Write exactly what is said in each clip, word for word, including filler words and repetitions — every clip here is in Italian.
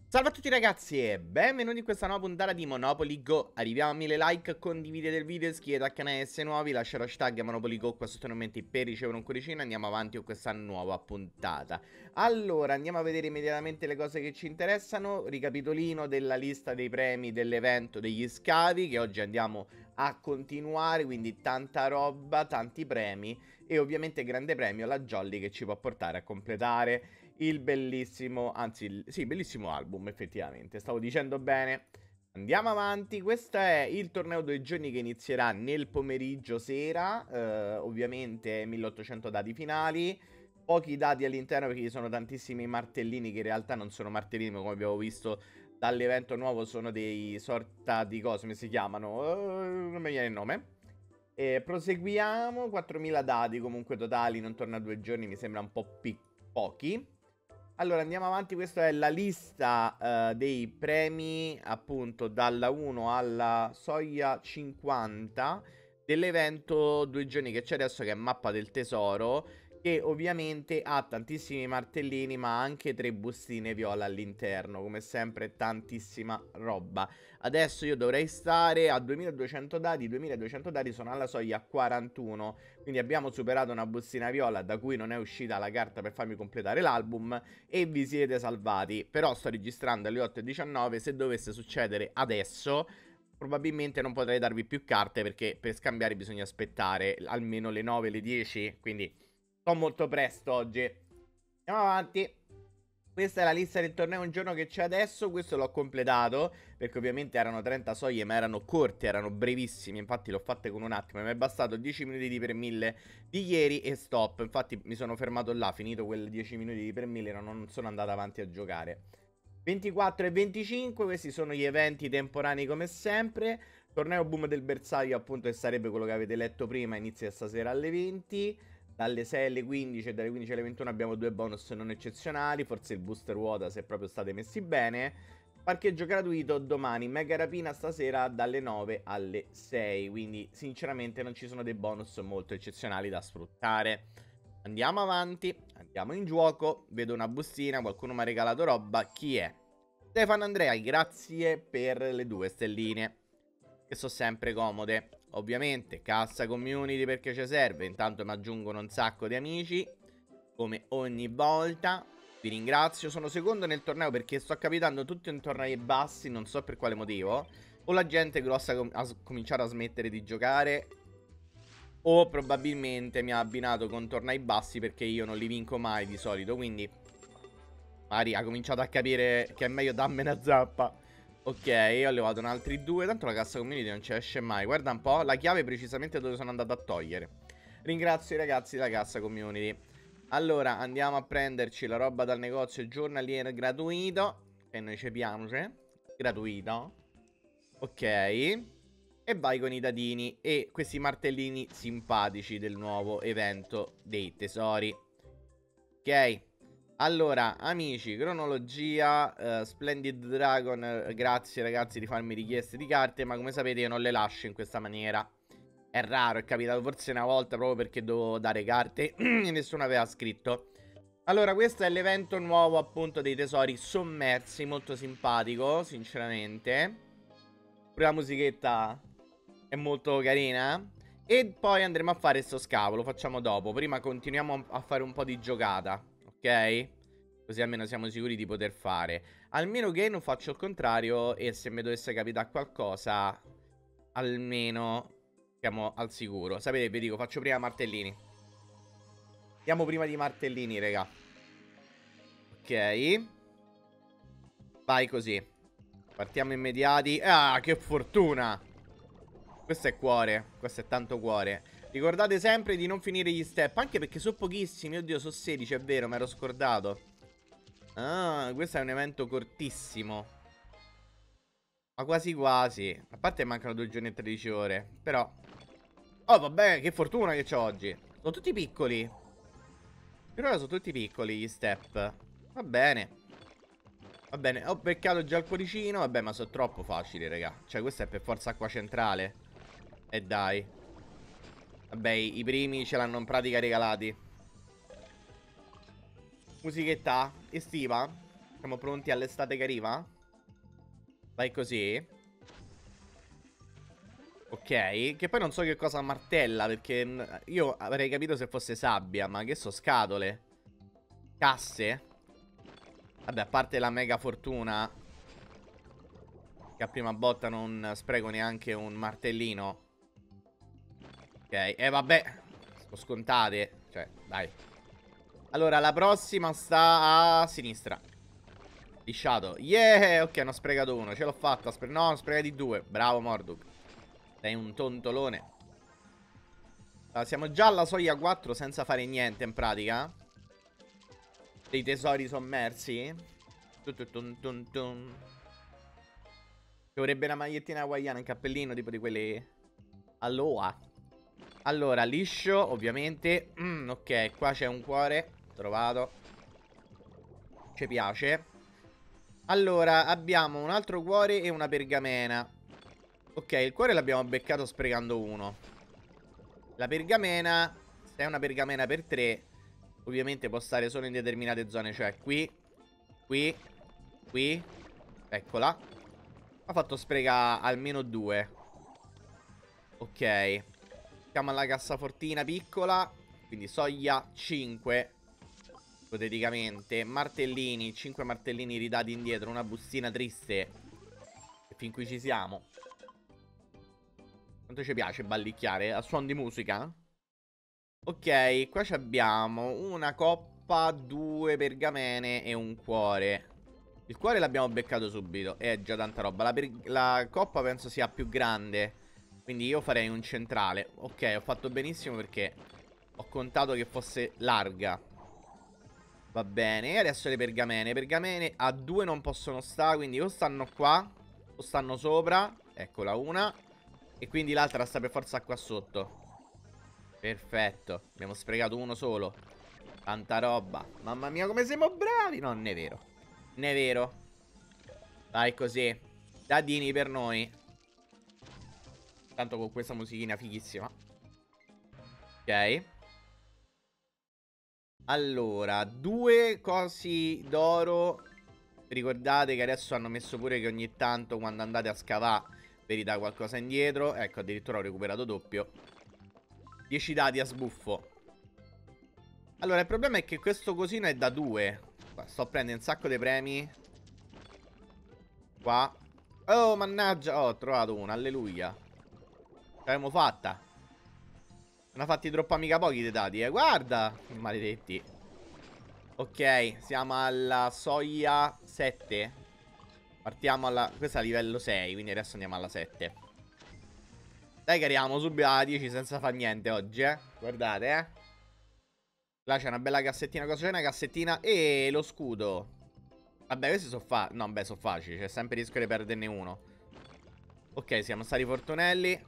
Salve a tutti ragazzi e benvenuti in questa nuova puntata di Monopoly Go. Arriviamo a mille like, condividete il video, iscrivetevi al canale se nuovi, lasciate hashtag Monopoly Go qua sotto nei commenti per ricevere un cuoricino. Andiamo avanti con questa nuova puntata. Allora, andiamo a vedere immediatamente le cose che ci interessano. Ricapitolino della lista dei premi dell'evento degli scavi, che oggi andiamo a continuare, quindi tanta roba, tanti premi e ovviamente grande premio la Jolly che ci può portare a completare il bellissimo, anzi, il, sì, bellissimo album, effettivamente. Stavo dicendo bene. Andiamo avanti. Questo è il torneo due giorni che inizierà nel pomeriggio sera. Eh, ovviamente milleottocento dadi finali. Pochi dadi all'interno perché ci sono tantissimi martellini che in realtà non sono martellini, ma come abbiamo visto dall'evento nuovo sono dei sorta di cose, come si chiamano? Uh, non mi viene il nome. E proseguiamo. quattromila dadi comunque totali, non torna a due giorni, mi sembra un po' pochi. Allora andiamo avanti, questa è la lista uh, dei premi appunto dalla uno alla soglia cinquanta dell'evento due giorni che c'è adesso, che è mappa del tesoro, che ovviamente ha tantissimi martellini ma anche tre bustine viola all'interno, come sempre tantissima roba. Adesso io dovrei stare a duemiladuecento dadi, duemiladuecento dadi sono alla soglia quarantuno, quindi abbiamo superato una bustina viola da cui non è uscita la carta per farmi completare l'album e vi siete salvati. Però sto registrando alle otto e diciannove, se dovesse succedere adesso probabilmente non potrei darvi più carte perché per scambiare bisogna aspettare almeno le nove, le dieci, quindi sto molto presto oggi. Andiamo avanti. Questa è la lista del torneo un giorno che c'è adesso. Questo l'ho completato perché ovviamente erano trenta soglie ma erano corte, erano brevissime. Infatti l'ho fatte con un attimo. Mi è bastato dieci minuti di per mille di ieri e stop. Infatti mi sono fermato là, finito quel dieci minuti di per mille, non sono andato avanti a giocare. ventiquattro e venticinque, questi sono gli eventi temporanei come sempre. Torneo boom del bersaglio, appunto, che sarebbe quello che avete letto prima, inizia stasera alle venti. Dalle sei alle quindici e dalle quindici alle ventuno abbiamo due bonus non eccezionali. Forse il booster vuota se proprio state messi bene. Parcheggio gratuito domani, mega rapina stasera dalle nove alle sei. Quindi sinceramente non ci sono dei bonus molto eccezionali da sfruttare. Andiamo avanti, andiamo in gioco. Vedo una bustina, qualcuno mi ha regalato roba. Chi è? Stefano Andrea, grazie per le due stelline, che sono sempre comode. Ovviamente cassa community perché ci serve. Intanto mi aggiungono un sacco di amici, come ogni volta. Vi ringrazio. Sono secondo nel torneo perché sto capitando tutti intorno ai bassi, non so per quale motivo. O la gente grossa com ha cominciato a smettere di giocare, o probabilmente mi ha abbinato con tornei bassi perché io non li vinco mai di solito. Quindi magari ha cominciato a capire che è meglio darmene una zappa. Ok, ho levato un altri due. Tanto la cassa community non ci esce mai. Guarda un po', la chiave precisamente dove sono andato a togliere. Ringrazio i ragazzi della cassa community. Allora, andiamo a prenderci la roba dal negozio giornaliero gratuito, che noi ci piace. Gratuito. Ok. E vai con i dadini e questi martellini simpatici del nuovo evento dei tesori. Ok. Allora, amici, cronologia, uh, Splendid Dragon, uh, grazie ragazzi di farmi richieste di carte, ma come sapete io non le lascio in questa maniera. È raro, è capitato forse una volta proprio perché dovevo dare carte e nessuno aveva scritto. Allora, questo è l'evento nuovo appunto dei tesori sommersi, molto simpatico, sinceramente. Pure la musichetta è molto carina. E poi andremo a fare sto scavo, lo facciamo dopo. Prima continuiamo a fare un po' di giocata. Ok? Così almeno siamo sicuri di poter fare. Almeno che non faccio il contrario e se mi dovesse capitare qualcosa, almeno siamo al sicuro. Sapete, vi dico, faccio prima martellini. Andiamo prima di martellini, raga. Ok. Vai così. Partiamo immediati. Ah, che fortuna! Questo è cuore. Questo è tanto cuore. Ricordate sempre di non finire gli step, anche perché sono pochissimi. Oddio, sono sedici, è vero, mi ero scordato. Ah, questo è un evento cortissimo. Ma quasi quasi. A parte mancano due giorni e tredici ore. Però oh vabbè, che fortuna che c'ho oggi. Sono tutti piccoli. Per ora sono tutti piccoli gli step. Va bene. Va bene, ho beccato già il cuoricino. Vabbè, ma sono troppo facili, raga. Cioè, questo è per forza acqua centrale. E dai. Vabbè, i primi ce l'hanno in pratica regalati. Musichetta estiva. Siamo pronti all'estate che arriva? Vai così. Ok, che poi non so che cosa martella, perché io avrei capito se fosse sabbia, ma che so, scatole? Casse? Vabbè, a parte la mega fortuna, che a prima botta non spreco neanche un martellino. Ok, e eh, vabbè, sono scontate. Cioè, dai. Allora, la prossima sta a sinistra. Lisciato. Yeah, ok, ne ho sprecato uno. Ce l'ho fatta. No, ne ho sprecati due. Bravo, Morduk. Sei un tontolone. Allora, siamo già alla soglia quattro senza fare niente, in pratica. Dei tesori sommersi. Tututun tun tun. Ci vorrebbe una magliettina hawaiana, un cappellino tipo di quelli Aloha. Allora, liscio, ovviamente. mm, Ok, qua c'è un cuore. Trovato. Ci piace. Allora, abbiamo un altro cuore e una pergamena. Ok, il cuore l'abbiamo beccato sprecando uno. La pergamena, se è una pergamena per tre, ovviamente può stare solo in determinate zone. Cioè qui, qui, qui. Eccola. Ha fatto sprecare almeno due. Ok. Siamo alla cassafortina piccola. Quindi soglia cinque. Ipoteticamente. Martellini, cinque martellini ridati indietro. Una bustina triste. E fin qui ci siamo. Quanto ci piace ballicchiare a suon di musica? Ok, qua abbiamo una coppa, due pergamene e un cuore. Il cuore l'abbiamo beccato subito. È già tanta roba. La, la coppa penso sia più grande. Quindi io farei un centrale. Ok, ho fatto benissimo perché ho contato che fosse larga. Va bene, e adesso le pergamene. Le pergamene a due non possono stare, quindi o stanno qua o stanno sopra. Eccola una. E quindi l'altra sta per forza qua sotto. Perfetto, abbiamo sprecato uno solo. Tanta roba. Mamma mia come siamo bravi. No, non è vero. Non è vero. Vai così. Dadini per noi. Tanto con questa musichina fighissima. Ok. Allora, due cosi d'oro. Ricordate che adesso hanno messo pure che ogni tanto quando andate a scavare vi dà qualcosa indietro. Ecco, addirittura ho recuperato doppio. dieci dadi a sbuffo. Allora, il problema è che questo cosino è da due. Sto a prendere un sacco di premi. Qua. Oh, mannaggia. Oh, ho trovato una, alleluia. L'abbiamo fatta. Ne ha fatti troppo mica pochi dei dati, eh. Guarda, maledetti. Ok, siamo alla soglia sette. Partiamo alla... Questa è a livello sei, quindi adesso andiamo alla sette. Dai che arriviamo subito alla dieci senza far niente oggi, eh. Guardate, eh. Là c'è una bella cassettina. Cosa c'è? Una cassettina e lo scudo. Vabbè, questi sono facili. No, beh, sono facili. C'è sempre il rischio di perderne uno. Ok, siamo stati fortunelli.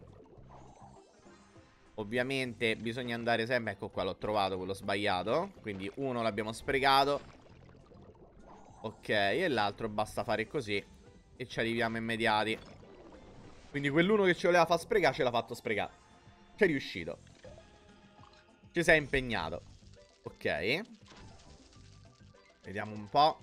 Ovviamente bisogna andare sempre. Ecco qua, l'ho trovato quello sbagliato. Quindi uno l'abbiamo sprecato. Ok, e l'altro basta fare così e ci arriviamo immediati. Quindi quell'uno che ci voleva far sprecare ce l'ha fatto sprecare. Ci è riuscito. Ci sei impegnato. Ok. Vediamo un po'.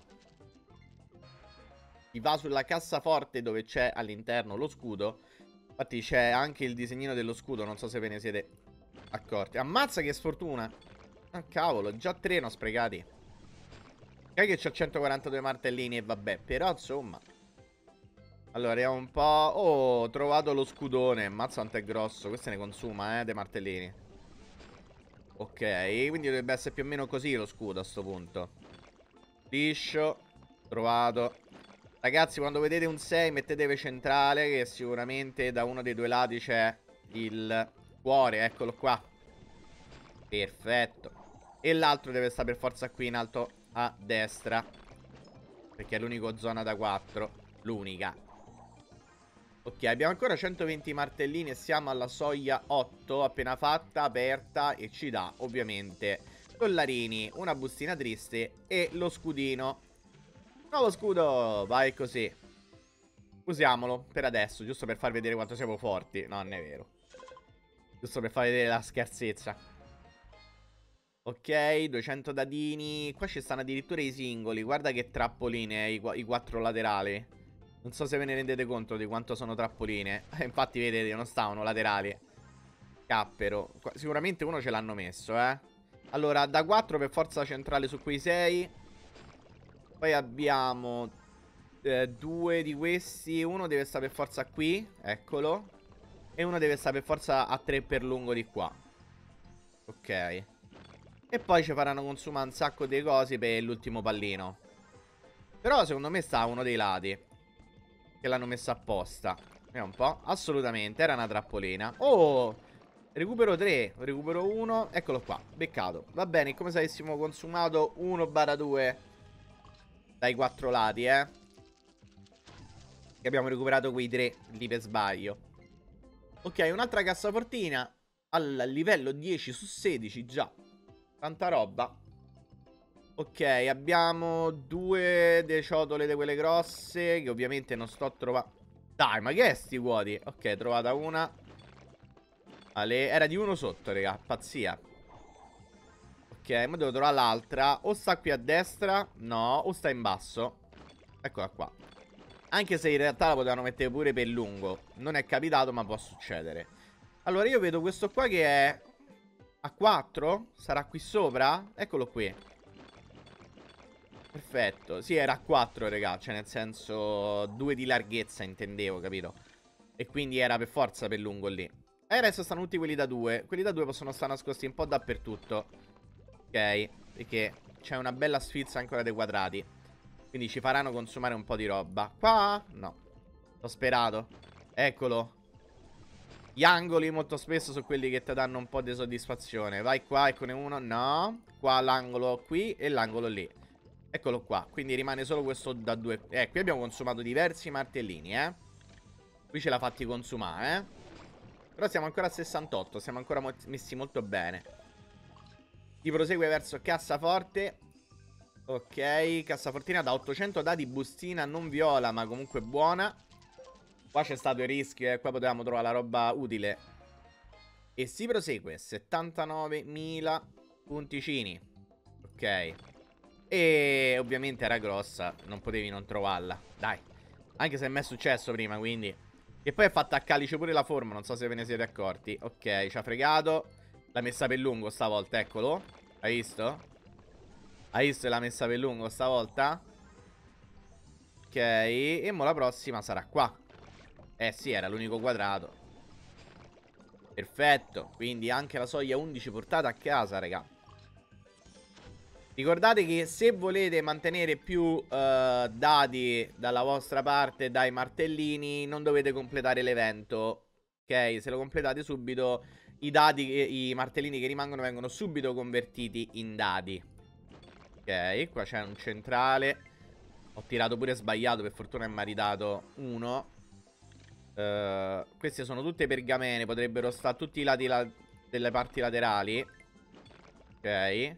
Si va sulla cassaforte dove c'è all'interno lo scudo. Infatti c'è anche il disegnino dello scudo. Non so se ve ne siete accorti. Ammazza che sfortuna. Ah cavolo, già tre ne ho sprecati. Ok che c'ho centoquarantadue martellini e vabbè. Però insomma. Allora vediamo un po'. Oh, ho trovato lo scudone. Ammazza quanto è grosso. Questo ne consuma, eh, dei martellini. Ok, quindi dovrebbe essere più o meno così lo scudo a sto punto. Liscio. Trovato. Ragazzi, quando vedete un sei mettetevi centrale, che sicuramente da uno dei due lati c'è il cuore. Eccolo qua. Perfetto. E l'altro deve stare per forza qui in alto a destra, perché è l'unico zona da quattro. L'unica. Ok, abbiamo ancora centoventi martellini e siamo alla soglia otto, appena fatta, aperta, e ci dà ovviamente collarini, una bustina triste e lo scudino. Nuovo scudo, vai così. Usiamolo per adesso, giusto per far vedere quanto siamo forti. No, non è vero. Giusto per far vedere la scherzezza. Ok, duecento dadini. Qua ci stanno addirittura i singoli. Guarda che trappoline, i, i quattro laterali. Non so se ve ne rendete conto di quanto sono trappoline. Infatti vedete, non stavano laterali. Cappero. Sicuramente uno ce l'hanno messo, eh. Allora, da quattro per forza centrale su quei sei. Poi abbiamo eh, due di questi. Uno deve stare per forza qui, eccolo. E uno deve stare per forza a tre per lungo di qua. Ok. E poi ci faranno consumare un sacco di cose per l'ultimo pallino. Però secondo me sta a uno dei lati, che l'hanno messo apposta. Vediamo un po'. Assolutamente, era una trappolina. Oh, recupero tre, recupero uno. Eccolo qua, beccato. Va bene, come se avessimo consumato uno barra due dai quattro lati, eh. Che abbiamo recuperato quei tre lì per sbaglio. Ok, un'altra cassafortina al livello dieci su sedici, già. Tanta roba. Ok, abbiamo due de ciotole di quelle grosse, che ovviamente non sto trovando. Dai, ma che è sti vuoti? Ok, trovata una. Ale... Era di uno sotto, raga, pazzia. Ok, ma devo trovare l'altra. O sta qui a destra, no, o sta in basso. Eccola qua. Anche se in realtà la potevano mettere pure per lungo. Non è capitato, ma può succedere. Allora io vedo questo qua che è a quattro. Sarà qui sopra? Eccolo qui. Perfetto. Sì, era a quattro, raga. Cioè nel senso due di larghezza intendevo, capito? E quindi era per forza per lungo lì. E adesso stanno tutti quelli da due. Quelli da due possono stare nascosti un po' dappertutto. Ok. Perché c'è una bella sfilza ancora dei quadrati. Quindi ci faranno consumare un po' di roba. Qua? No. L'ho sperato. Eccolo. Gli angoli molto spesso sono quelli che ti danno un po' di soddisfazione. Vai qua, eccone uno. No. Qua l'angolo qui e l'angolo lì. Eccolo qua. Quindi rimane solo questo da due. Eh, qui abbiamo consumato diversi martellini, eh. Qui ce l'ha fatti consumare, eh. Però siamo ancora a sessantotto. Siamo ancora mo messi molto bene. Si prosegue verso cassaforte. Ok, cassafortina da ottocento dadi, bustina non viola ma comunque buona. Qua c'è stato il rischio, eh, qua potevamo trovare la roba utile. E si prosegue, settantanovemila punticini. Ok. E ovviamente era grossa, non potevi non trovarla. Dai, anche se mi è successo prima, quindi. E poi è fatta a calice pure la forma, non so se ve ne siete accorti. Ok, ci ha fregato. L'ha messa per lungo stavolta, eccolo. Hai visto? Hai visto l'ha messa per lungo stavolta? Ok, e mo la prossima sarà qua. Eh sì, era l'unico quadrato. Perfetto, quindi anche la soglia undici portata a casa, raga. Ricordate che se volete mantenere più uh, dadi dalla vostra parte, dai martellini, non dovete completare l'evento. Ok, se lo completate subito, i dadi, i martellini che rimangono vengono subito convertiti in dadi. Ok, qua c'è un centrale. Ho tirato pure sbagliato, per fortuna è maritato uno. uh, Queste sono tutte pergamene, potrebbero stare tutti i lati la delle parti laterali. Ok.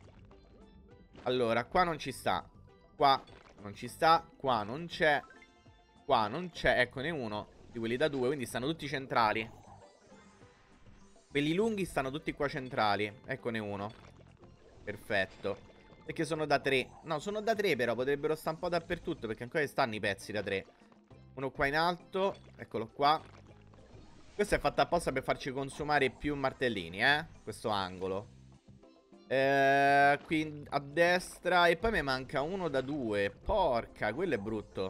Allora, qua non ci sta. Qua non ci sta. Qua non c'è. Qua non c'è. Eccone uno di quelli da due, quindi stanno tutti centrali. Quelli lunghi stanno tutti qua centrali. Eccone uno. Perfetto. Perché sono da tre. No, sono da tre però, potrebbero stare un po' dappertutto, perché ancora stanno i pezzi da tre. Uno qua in alto. Eccolo qua. Questo è fatto apposta per farci consumare più martellini, eh. Questo angolo. Eh, qui a destra. E poi mi manca uno da due. Porca, quello è brutto.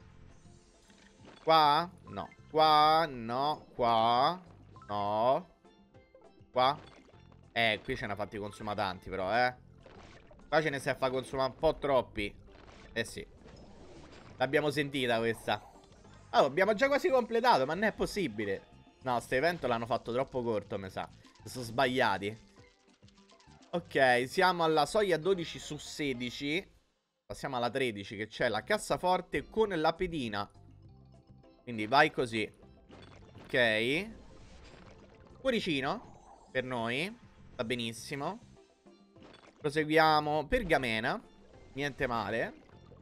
Qua? No. Qua? No. Qua? No. Qua? Eh, qui ce ne ha fatti consumare tanti però, eh. Qua ce ne si è fa consumare un po' troppi. Eh sì. L'abbiamo sentita questa. Oh, abbiamo già quasi completato, ma non è possibile. No, sto evento l'hanno fatto troppo corto, mi sa. Sono sbagliati. Ok, siamo alla soglia dodici su sedici. Passiamo alla tredici, che c'è la cassaforte con la pedina. Quindi vai così. Ok. Cuoricino per noi. Va benissimo. Proseguiamo. Pergamena. Niente male.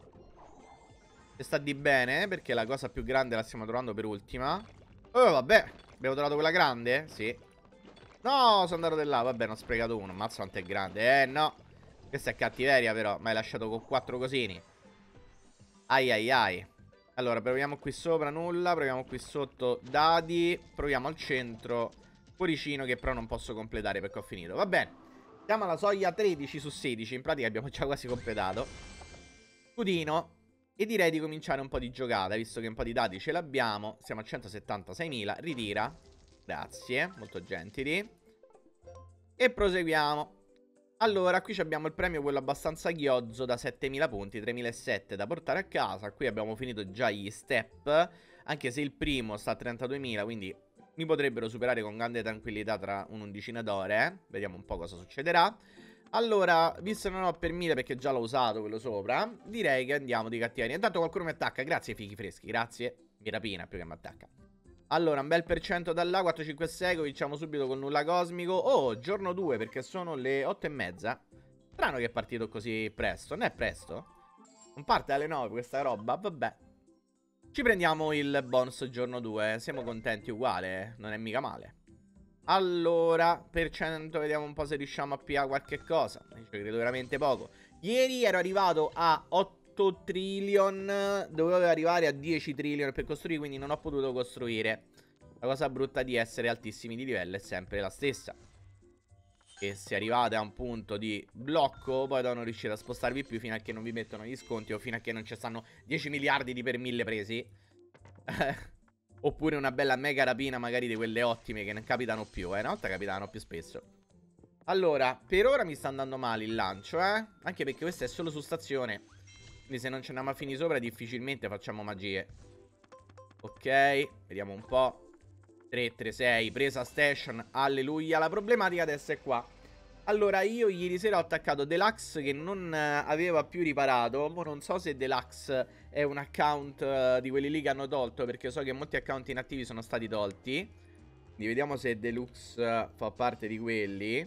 E sta di bene, perché la cosa più grande la stiamo trovando per ultima. Oh, vabbè. Abbiamo trovato quella grande? Sì. No, sono andato di là. Vabbè, non ho sprecato uno. Mazzo quanto è grande. Eh, no. Questa è cattiveria, però. Mi hai lasciato con quattro cosini. Ai ai ai. Allora, proviamo qui sopra, nulla. Proviamo qui sotto, dadi. Proviamo al centro, cuoricino, che però non posso completare perché ho finito. Va bene. Siamo alla soglia tredici su sedici. In pratica abbiamo già quasi completato. Scudino. E direi di cominciare un po' di giocata, visto che un po' di dati ce l'abbiamo. Siamo a centosettantaseimila. Ritira. Grazie, molto gentili. E proseguiamo. Allora, qui abbiamo il premio, quello abbastanza ghiozzo, da settemila punti, tremilasettecento da portare a casa. Qui abbiamo finito già gli step, anche se il primo sta a trentaduemila, quindi mi potrebbero superare con grande tranquillità tra un'undicina d'ore, eh? Vediamo un po' cosa succederà. Allora, visto che non ho per mille perché già l'ho usato quello sopra, direi che andiamo di cattiveria. Intanto qualcuno mi attacca, grazie fichi freschi, grazie. Mi rapina più che mi attacca. Allora, un bel per cento da là, quattro cinque sei, cominciamo subito con nulla cosmico. Oh, giorno due, perché sono le otto e mezza. Strano che è partito così presto, non è presto? Non parte alle nove questa roba, vabbè. Ci prendiamo il bonus giorno due, siamo contenti uguale, non è mica male. Allora, per cento, vediamo un po' se riusciamo a pigliare qualche cosa. Io ci credo veramente poco. Ieri ero arrivato a otto trillion, dovevo arrivare a dieci trillion per costruire, quindi non ho potuto costruire. La cosa brutta di essere altissimi di livello è sempre la stessa, che se arrivate a un punto di blocco poi non riuscire a spostarvi più fino a che non vi mettono gli sconti o fino a che non ci stanno dieci miliardi di per mille presi. Oppure una bella mega rapina magari di quelle ottime che non capitano più, eh, una volta capitano più spesso. Allora, per ora mi sta andando male il lancio, eh, anche perché questa è solo su stazione. Quindi se non ce n'andiamo a finire sopra difficilmente facciamo magie. Ok, vediamo un po'. Tre tre sei, presa station, alleluia. La problematica adesso è qua. Allora, io ieri sera ho attaccato Deluxe che non eh, aveva più riparato. Mo non so se Deluxe è un account eh, di quelli lì che hanno tolto, perché so che molti account inattivi sono stati tolti. Quindi vediamo se Deluxe eh, fa parte di quelli.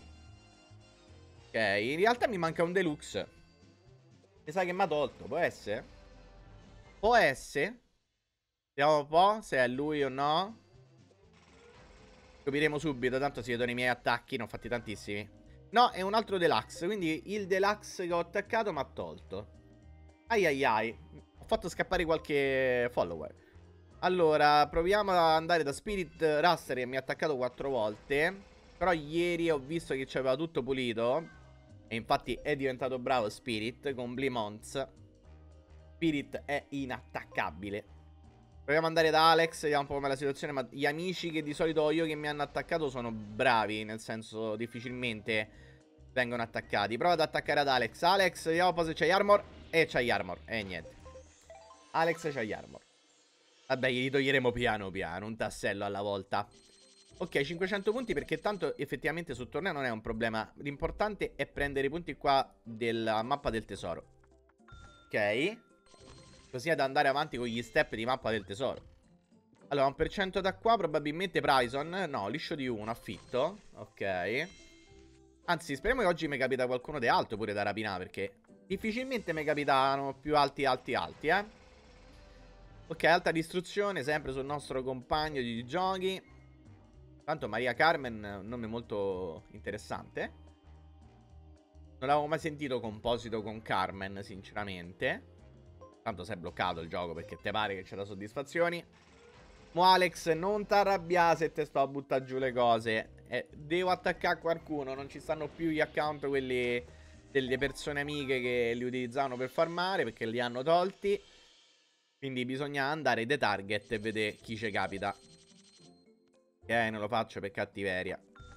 Ok, in realtà mi manca un Deluxe. Mi sa che mi ha tolto, può essere? Può essere? Vediamo un po' se è lui o no. Capiremo subito, tanto si vedono i miei attacchi, ne ho fatti tantissimi. No, è un altro Deluxe, quindi il Deluxe che ho attaccato mi ha tolto. Ai ai ai, ho fatto scappare qualche follower. Allora, proviamo ad andare da Spirit Raster che mi ha attaccato quattro volte. Però ieri ho visto che c'aveva tutto pulito. E infatti è diventato bravo Spirit con Blimons. Spirit è inattaccabile. Proviamo ad andare da Alex, vediamo un po' com'è la situazione. Ma gli amici che di solito ho io che mi hanno attaccato sono bravi, nel senso difficilmente vengono attaccati. Prova ad attaccare ad Alex. Alex, vediamo un po' se c'hai armor. E c'hai armor, e niente. Alex c'hai armor. Vabbè, gli toglieremo piano piano, un tassello alla volta. Ok, cinquecento punti perché tanto effettivamente sul torneo non è un problema. L'importante è prendere i punti qua della mappa del tesoro. Ok. Così da andare avanti con gli step di mappa del tesoro. Allora, un per cento da qua, probabilmente Bryson. No, liscio di uno, affitto. Ok. Anzi, speriamo che oggi mi capita qualcuno di alto pure da rapinare, perché difficilmente mi capitano più alti, alti, alti, eh. Ok, alta distruzione, sempre sul nostro compagno di giochi. Tanto Maria Carmen, un nome molto interessante. Non l'avevo mai sentito composito con Carmen, sinceramente. Tanto si è bloccato il gioco perché te pare che c'è da soddisfazioni. Mo Alex, non t'arrabbiare se te sto a buttare giù le cose. eh, Devo attaccare qualcuno. Non ci stanno più gli account, quelli delle persone amiche che li utilizzavano per farmare, perché li hanno tolti. Quindi bisogna andare dai target e vedere chi ci capita. Ok, non lo faccio per cattiveria.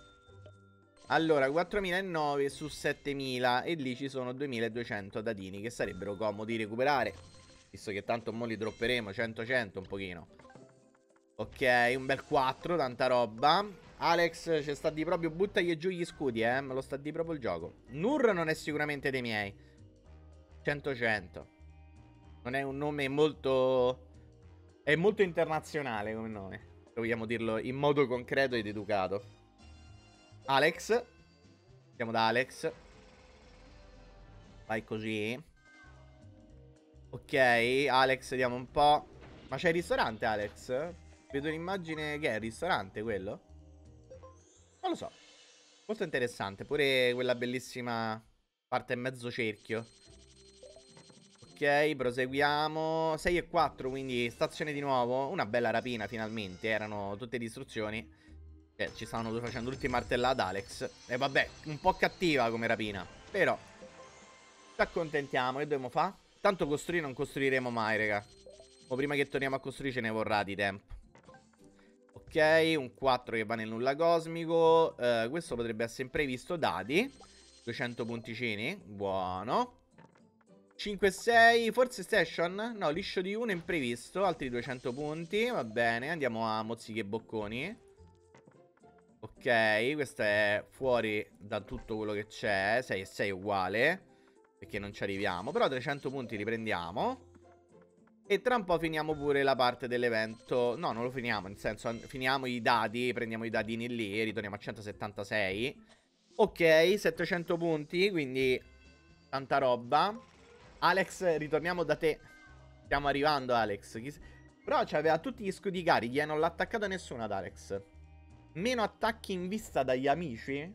Allora, quattromilanove su settemila. E lì ci sono duemiladuecento dadini che sarebbero comodi recuperare, visto che tanto mo li dropperemo cento cento un pochino. Ok, un bel quattro, tanta roba. Alex ci sta di proprio, buttagli giù gli scudi, eh. Me lo sta di proprio il gioco. Nur non è sicuramente dei miei. cento cento. Non è un nome molto... È molto internazionale come nome, se vogliamo dirlo in modo concreto ed educato. Alex. Andiamo da Alex. Vai così. Ok, Alex, vediamo un po'. Ma c'è il ristorante, Alex? Vedo un'immagine che è il ristorante quello? Non lo so. Molto interessante, pure quella bellissima parte e mezzo cerchio. Ok, proseguiamo. sei e quattro, quindi stazione di nuovo. Una bella rapina finalmente, erano tutte distruzioni. Cioè, ci stavano facendo tutti martellate ad Alex. E vabbè, un po' cattiva come rapina. Però, ci accontentiamo, che dobbiamo fare? Tanto costruire non costruiremo mai, raga. O prima che torniamo a costruire ce ne vorrà di tempo. Ok, un quattro che va nel nulla cosmico. uh, Questo potrebbe essere imprevisto. Dadi duecento punticini. Buono. cinque sei. Forse station? No, liscio di uno imprevisto. Altri duecento punti. Va bene, andiamo a mozzichi e bocconi. Ok, questo è fuori da tutto quello che c'è. sei e sei uguale, perché non ci arriviamo. Però trecento punti li prendiamo. E tra un po' finiamo pure la parte dell'evento. No, non lo finiamo, nel senso, finiamo i dati, prendiamo i dadini lì e ritorniamo a centosettantasei. Ok, settecento punti, quindi tanta roba. Alex, ritorniamo da te. Stiamo arrivando, Alex. Chi... Però c'aveva tutti gli scudi carichi e non l'ha attaccato nessuno ad Alex. Meno attacchi in vista dagli amici.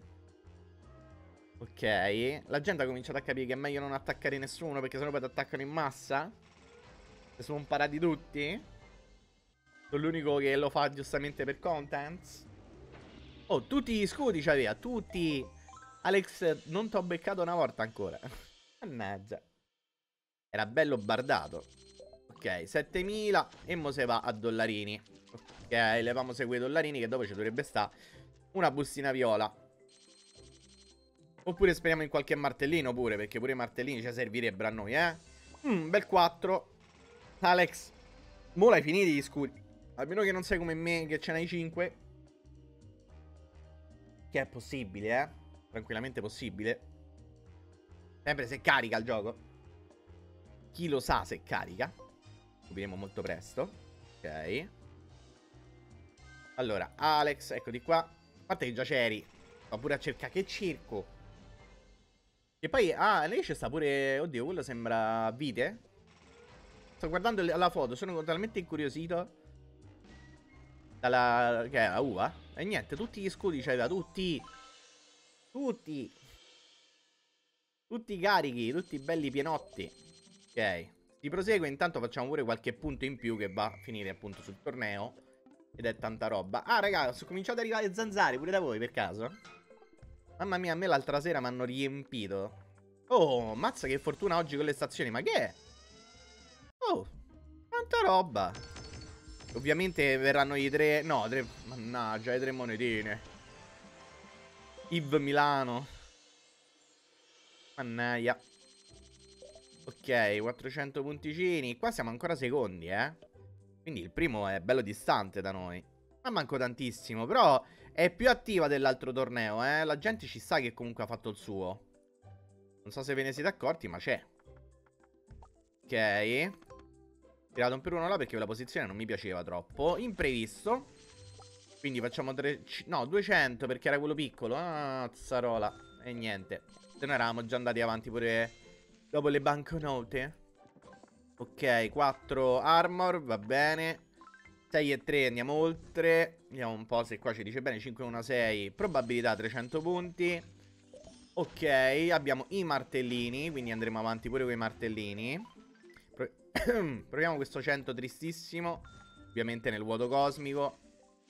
Ok, la gente ha cominciato a capire che è meglio non attaccare nessuno, perché sennò poi ti attaccano in massa. Sono parati tutti. Sono l'unico che lo fa giustamente per contents. Oh, tutti gli scudi c'aveva, tutti. Alex, non ti ho beccato una volta ancora. Mannaggia. Era bello bardato. Ok, settemila. E mo se va a dollarini. Ok, leviamo quei dollarini che dopo ci dovrebbe stare una bustina viola. Oppure speriamo in qualche martellino pure, perché pure i martellini ci servirebbero a noi, eh. Mm, bel quattro. Alex, mo l'hai finiti gli scudi. Almeno che non sei come me, che ce n'hai cinque. Che è possibile, eh. Tranquillamente possibile. Sempre se carica il gioco. Chi lo sa se carica. Scopriremo molto presto. Ok. Allora, Alex, eccoti qua. A parte che già c'eri. Va pure a cercare che circo. E poi, ah, lei c'è sta pure... Oddio, quello sembra vite. Sto guardando la foto, sono totalmente incuriosito. Dalla... che è la uva? E niente, tutti gli scudi c'aveva, tutti. Tutti. Tutti carichi, tutti belli pienotti. Ok. Si prosegue, intanto facciamo pure qualche punto in più che va a finire appunto sul torneo. Ed è tanta roba. Ah, raga, sono cominciato ad arrivare zanzare pure da voi per caso? Mamma mia, a me l'altra sera mi hanno riempito. Oh, mazza che fortuna oggi con le stazioni, ma che è? Oh, tanta roba. Ovviamente verranno i tre... No, tre... Mannaggia, le tre monetine. Iv Milano. Mannaia. Ok, quattrocento punticini. Qua siamo ancora secondi, eh. Quindi il primo è bello distante da noi. Ma manco tantissimo, però è più attiva dell'altro torneo, eh. La gente ci sa che comunque ha fatto il suo. Non so se ve ne siete accorti, ma c'è. Ok. Tirato un per uno là perché la posizione non mi piaceva troppo. Imprevisto. Quindi facciamo tre... No, duecento perché era quello piccolo. Ah, zazzarola. E niente. Se noi eravamo già andati avanti pure dopo le banconote. Ok, quattro armor, va bene. sei e tre andiamo oltre. Vediamo un po' se qua ci dice bene. cinque uno sei. Probabilità trecento punti. Ok, abbiamo i martellini. Quindi andremo avanti pure con i martellini. Pro Proviamo questo cento tristissimo. Ovviamente nel vuoto cosmico.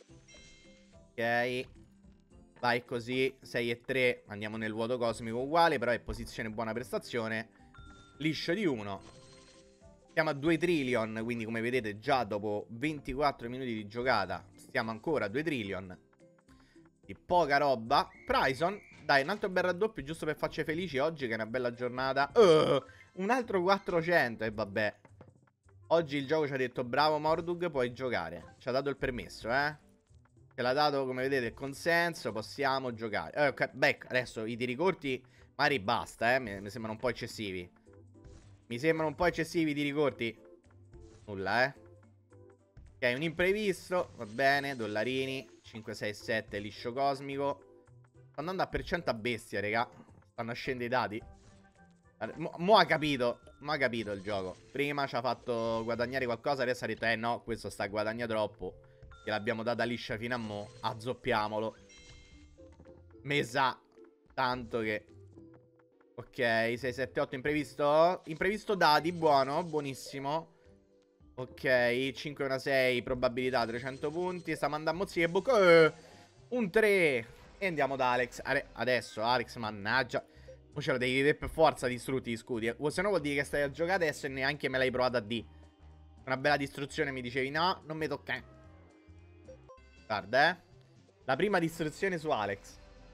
Ok. Vai così, sei e tre. Andiamo nel vuoto cosmico uguale, però è posizione buona prestazione. Liscio di uno. Siamo a due trillion, quindi come vedete già dopo ventiquattro minuti di giocata stiamo ancora a due trillion. Di poca roba. Prison, dai, un altro bel raddoppio giusto per farci felici oggi che è una bella giornata. uh, Un altro quattrocento e vabbè. Oggi il gioco ci ha detto bravo Mordug, puoi giocare. Ci ha dato il permesso, eh. Ce l'ha dato, come vedete, il consenso, possiamo giocare. Eh, okay. Beh, adesso i tiri corti magari basta, eh. Mi, mi sembrano un po' eccessivi. Mi sembrano un po' eccessivi i tiri corti. Nulla, eh. Ok, un imprevisto, va bene, dollarini, cinque, sei, sette, liscio cosmico. Sta andando a percento a bestia, raga. Stanno a scendere i dati. Mo, mo ha capito, mo ha capito il gioco. Prima ci ha fatto guadagnare qualcosa, adesso ha detto, eh no, questo sta a guadagnare troppo. Che l'abbiamo data liscia fino a mo', azzoppiamolo. Me sa tanto che... Ok, sei, sette, otto imprevisto. Imprevisto dati, buono, buonissimo. Ok, cinque, uno, sei, probabilità trecento punti. Stiamo andando a mozzi che bocco. Eh, un tre. E andiamo da Alex. Adesso, Alex, mannaggia. Mo ce lo devi vedere per forza distrutti gli scudi. Se no vuol dire che stai a giocare adesso e neanche me l'hai provata a D. Una bella distruzione mi dicevi no, non mi tocca. Guarda, eh. La prima distruzione su Alex.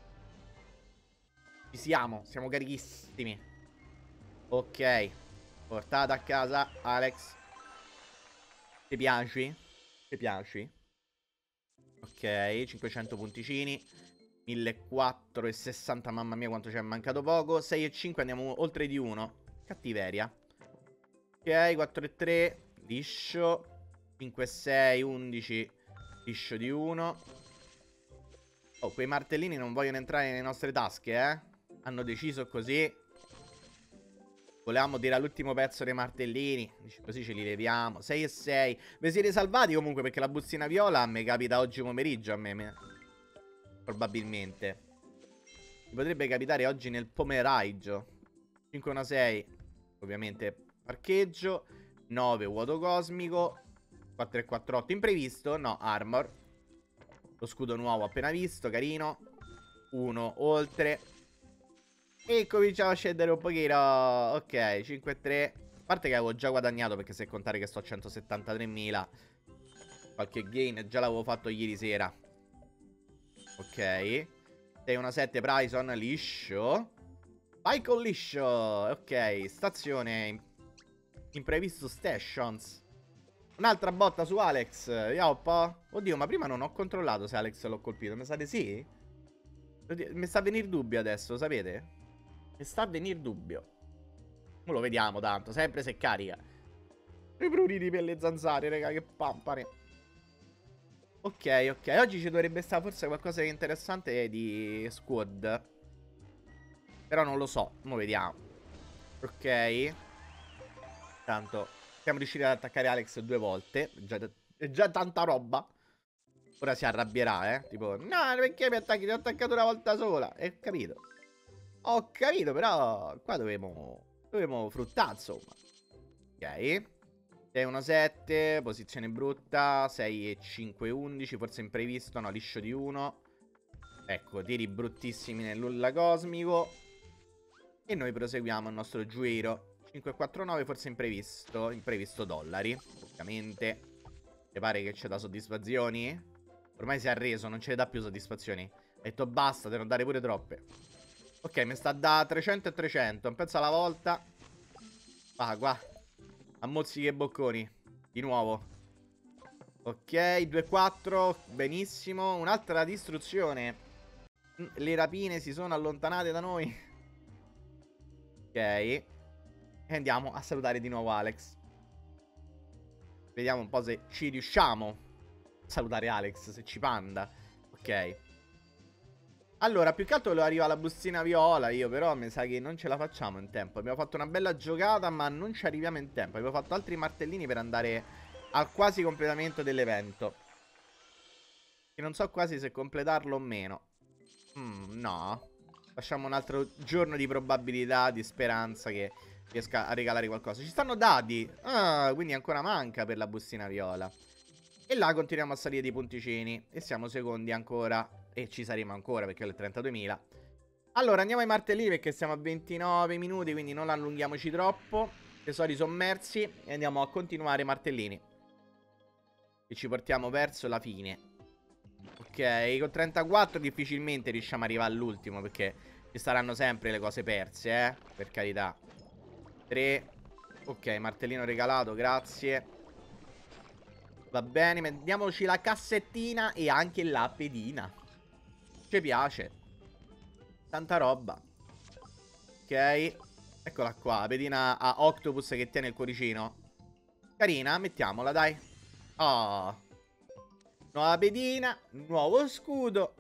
Ci siamo, siamo carichissimi. Ok. Portata a casa, Alex. Ti piaci? Ti piaci? Ok, cinquecento punticini. millequattrocentosessanta, mamma mia quanto ci è mancato poco. sei e cinque, andiamo oltre di uno. Cattiveria. Ok, quattro e tre, liscio. cinque e sei, undici, liscio di uno. Oh, quei martellini non vogliono entrare nelle nostre tasche, eh. Hanno deciso così. Volevamo tirare l'ultimo pezzo dei martellini, così ce li leviamo. sei e sei. Vi siete salvati comunque perché la bustina viola mi capita oggi pomeriggio a me, me. Probabilmente. Mi potrebbe capitare oggi nel pomeriggio. cinque uno sei. Ovviamente parcheggio. nove vuoto cosmico. quattro e quattro otto imprevisto. No, armor. Lo scudo nuovo appena visto, carino. uno oltre. E cominciamo a scendere un pochino. Ok, cinque e tre. A parte che avevo già guadagnato, perché se contare che sto a centosettantatremila. Qualche gain già l'avevo fatto ieri sera. Ok. sei uno sette Bryson, liscio. Vai con liscio. Ok, stazione. Imprevisto stations. Un'altra botta su Alex. Vediamo un po'. Oddio, ma prima non ho controllato se Alex l'ho colpito. Mi sa di sì? Mi sta a venire dubbio adesso, sapete? Mi sta a venire dubbio. Non lo vediamo tanto, sempre se carica. I pruriti per le zanzare, raga, che pampane. Ok, ok, oggi ci dovrebbe stare forse qualcosa di interessante di squad. Però non lo so, mo vediamo. Ok. Tanto siamo riusciti ad attaccare Alex due volte. Già, è già tanta roba. Ora si arrabbierà, eh. Tipo, no, perché mi attacchi? Ti ho attaccato una volta sola. E capito. Ho capito, però qua dovevo, dovevo fruttare, insomma. Ok. sei uno sette, posizione brutta. sei e cinque undici, forse imprevisto, no, liscio di uno. Ecco, tiri bruttissimi nell'ulla cosmico. E noi proseguiamo il nostro giro. cinque quattro nove, forse imprevisto. Imprevisto dollari, ovviamente. Ti pare che c'è da soddisfazioni? Ormai si è arreso, non ce ne dà più soddisfazioni. Ha detto basta, te ne dare pure troppe. Ok, mi sta da trecento e trecento. Un pezzo alla volta. Va, qua. Ammozzichi e bocconi. Di nuovo. Ok, due quattro. Benissimo. Un'altra distruzione. Le rapine si sono allontanate da noi. Ok. E andiamo a salutare di nuovo Alex. Vediamo un po' se ci riusciamo a salutare Alex, se ci panda. Ok. Allora, più che altro volevo arrivare alla bustina viola io, però mi sa che non ce la facciamo in tempo. Abbiamo fatto una bella giocata, ma non ci arriviamo in tempo. Abbiamo fatto altri martellini per andare al quasi completamento dell'evento. E non so quasi se completarlo o meno. Mm, no. Lasciamo un altro giorno di probabilità, di speranza che riesca a regalare qualcosa. Ci stanno dati. Ah, quindi ancora manca per la bustina viola. E là continuiamo a salire di punticini. E siamo secondi ancora. E ci saremo ancora perché è il trentaduemila. Allora andiamo ai martellini perché siamo a ventinove minuti, quindi non allunghiamoci troppo. Tesori sommersi. E andiamo a continuare i martellini. E ci portiamo verso la fine. Ok, con trentaquattro difficilmente riusciamo ad arrivare all'ultimo perché ci saranno sempre le cose perse, eh. Per carità. tre. Ok, martellino regalato, grazie. Va bene, mettiamoci la cassettina e anche la pedina. Ci piace. Tanta roba. Ok. Eccola qua, la pedina a octopus che tiene il cuoricino. Carina, mettiamola, dai. Oh. Nuova pedina, nuovo scudo.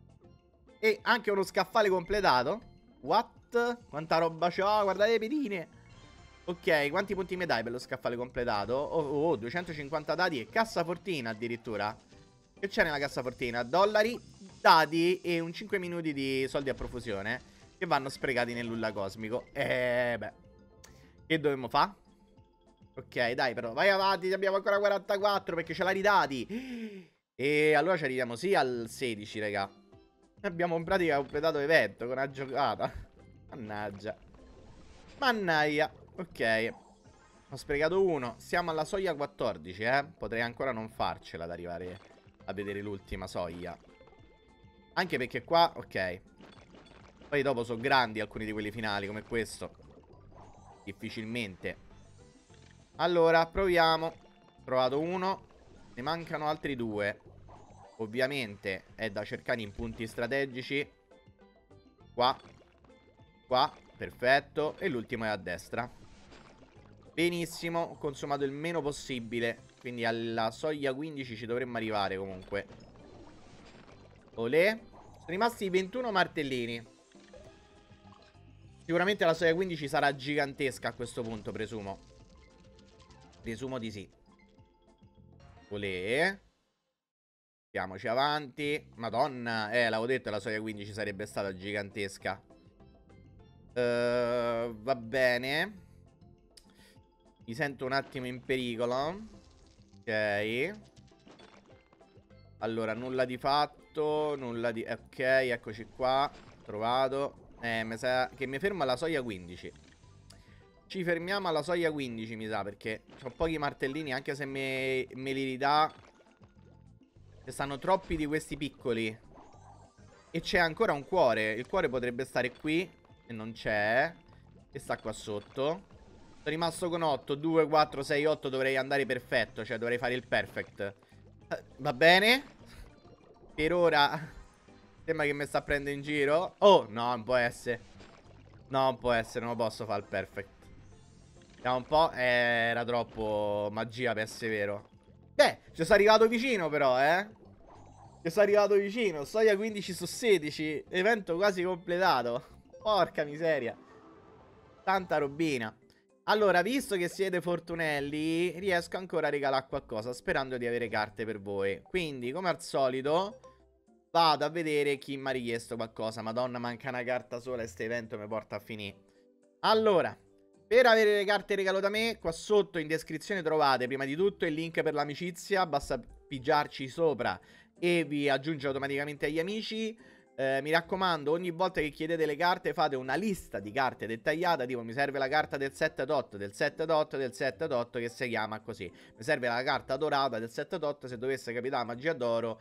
E anche uno scaffale completato. What? Quanta roba c'ho, guardate le pedine. Ok, quanti punti mi dai per lo scaffale completato? Oh, oh, duecentocinquanta dati e cassafortina addirittura. Che c'è nella cassafortina? Dollari, dati e un cinque minuti di soldi a profusione che vanno sprecati nel nulla cosmico. E beh, che dovremmo fare? Ok, dai, però vai avanti, abbiamo ancora quarantaquattro perché ce l'ha ridati. E allora ci arriviamo sì al sedici, raga. Abbiamo in pratica completato l'evento con una giocata. Mannaggia. Mannaia. Ok. Ho sprecato uno. Siamo alla soglia quattordici, eh. Potrei ancora non farcela ad arrivare a vedere l'ultima soglia. Anche perché qua, ok. Poi dopo sono grandi alcuni di quelli finali, come questo. Difficilmente. Allora, proviamo. Ho provato uno. Ne mancano altri due. Ovviamente è da cercare in punti strategici. Qua. Qua. Perfetto. E l'ultimo è a destra. Benissimo. Ho consumato il meno possibile. Quindi alla soglia quindici ci dovremmo arrivare comunque. Olè. Sono rimasti ventuno martellini. Sicuramente la soglia quindici sarà gigantesca a questo punto, presumo. Presumo di sì. Olè. Andiamoci avanti. Madonna. Eh, l'avevo detto, la soglia quindici sarebbe stata gigantesca. Uh, va bene. Mi sento un attimo in pericolo. Ok. Allora, nulla di fatto. Nulla di... Ok, eccoci qua. Trovato. Eh, mi sa che mi fermo alla soglia quindici. Ci fermiamo alla soglia quindici, mi sa, perché ho pochi martellini, anche se me, me li ridà. Ci stanno troppi di questi piccoli. E c'è ancora un cuore. Il cuore potrebbe stare qui. E non c'è. E sta qua sotto. Sono rimasto con otto. due, quattro, sei, otto. Dovrei andare perfetto. Cioè dovrei fare il perfect. eh, Va bene. Per ora sembra che mi sta prendendo in giro. Oh, no, non può essere. No, non può essere. Non lo posso fare il perfect. Vediamo un po'. eh, Era troppo magia per essere vero. Beh, ci sono arrivato vicino però, eh. Ci sono arrivato vicino. Soglia quindici su sedici. Evento quasi completato. Porca miseria. Tanta robina. Allora, visto che siete fortunelli, riesco ancora a regalare qualcosa, sperando di avere carte per voi. Quindi, come al solito, vado a vedere chi mi ha richiesto qualcosa. Madonna, manca una carta sola e sto evento mi porta a finire. Allora, per avere le carte regalo da me, qua sotto in descrizione trovate prima di tutto il link per l'amicizia. Basta pigiarci sopra e vi aggiunge automaticamente agli amici. Eh, mi raccomando, ogni volta che chiedete le carte fate una lista di carte dettagliata. Tipo, mi serve la carta del sette dot, del sette dot, del sette dot, che si chiama così. Mi serve la carta dorata del sette dot. Se dovesse capitare magia d'oro,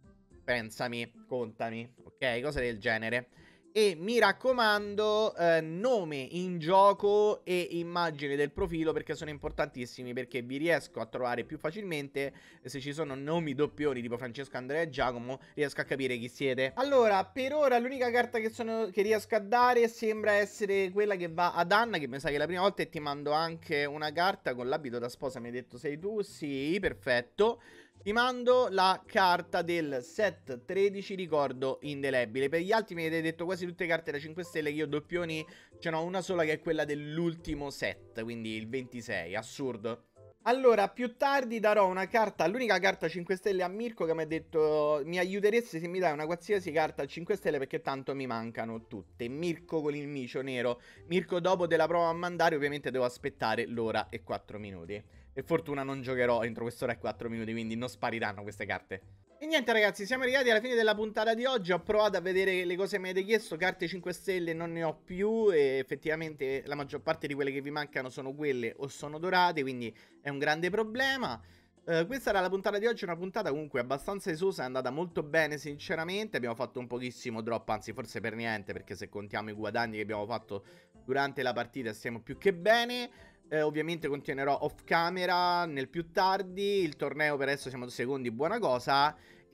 pensami, contami, ok? Cose del genere. E mi raccomando, eh, nome in gioco e immagine del profilo, perché sono importantissimi, perché vi riesco a trovare più facilmente. Se ci sono nomi doppioni tipo Francesco, Andrea e Giacomo, riesco a capire chi siete. Allora, per ora l'unica carta che, sono, che riesco a dare sembra essere quella che va ad Anna, che mi sa che è la prima volta, e ti mando anche una carta con l'abito da sposa. Mi hai detto sei tu? Sì, perfetto. Ti mando la carta del set tredici, ricordo indelebile. Per gli altri mi avete detto quasi tutte carte da cinque stelle, che io doppioni ce n'ho una sola che è quella dell'ultimo set, quindi il ventisei, assurdo. Allora, più tardi darò una carta, l'unica carta cinque stelle a Mirko, che mi ha detto mi aiuteresti se mi dai una qualsiasi carta a cinque stelle, perché tanto mi mancano tutte. Mirko con il micio nero. Mirko, dopo te la provo a mandare, ovviamente devo aspettare l'ora e quattro minuti. Per fortuna non giocherò entro quest'ora e quattro minuti, quindi non spariranno queste carte. E niente ragazzi, siamo arrivati alla fine della puntata di oggi. Ho provato a vedere le cose che mi avete chiesto. Carte cinque stelle non ne ho più, e effettivamente la maggior parte di quelle che vi mancano sono quelle o sono dorate, quindi è un grande problema. Uh, questa era la puntata di oggi, una puntata comunque abbastanza esosa, è andata molto bene sinceramente. Abbiamo fatto un pochissimo drop, anzi forse per niente, perché se contiamo i guadagni che abbiamo fatto durante la partita stiamo più che bene. Eh, ovviamente continuerò off camera nel più tardi. Il torneo per adesso siamo secondi, buona cosa.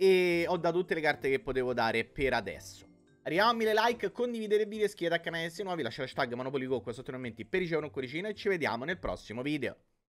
E ho dato tutte le carte che potevo dare per adesso. Arriviamo a mille like, condividete il video, iscrivetevi al canale se nuovi, lasciate hashtag MonopolyGo qua sotto nei commenti per ricevere un cuoricino e ci vediamo nel prossimo video.